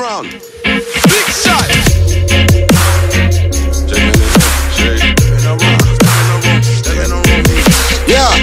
round. Big shot. Yeah.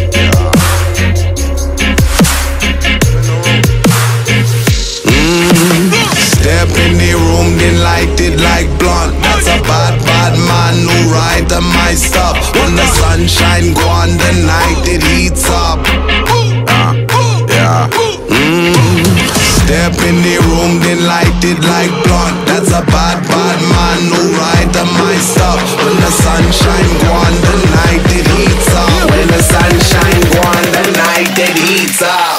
Step in the room, then light it like blunt. That's a bad man who ride the my stuff. When the sunshine go on, the night it heats up. Yeah. Step in the room, then light it like blunt. That's a bad man who ride the my stuff. When the sunshine go on, the night it heats up. When the sunshine go on, the night it heats up.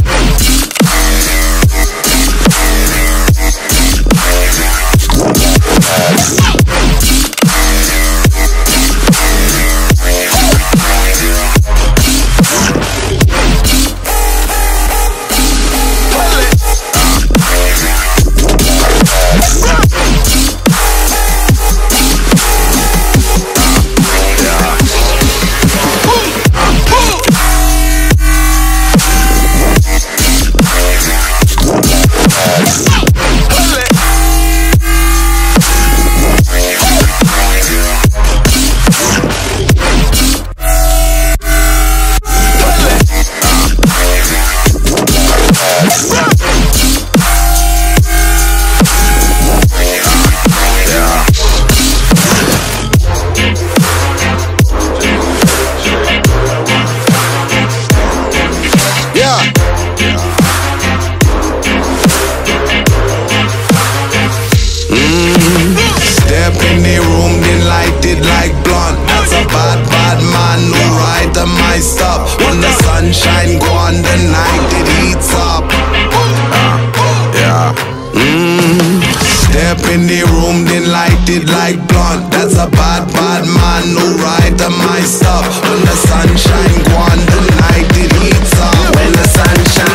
Step in the room, then light it like blunt. That's a bad man who ride the my stuff. When the sunshine go on, the night it heats up. Yeah. Step in the room, then light it like blunt. That's a bad man who ride the my stuff. When the sunshine go on, the night it heats up. When the sunshine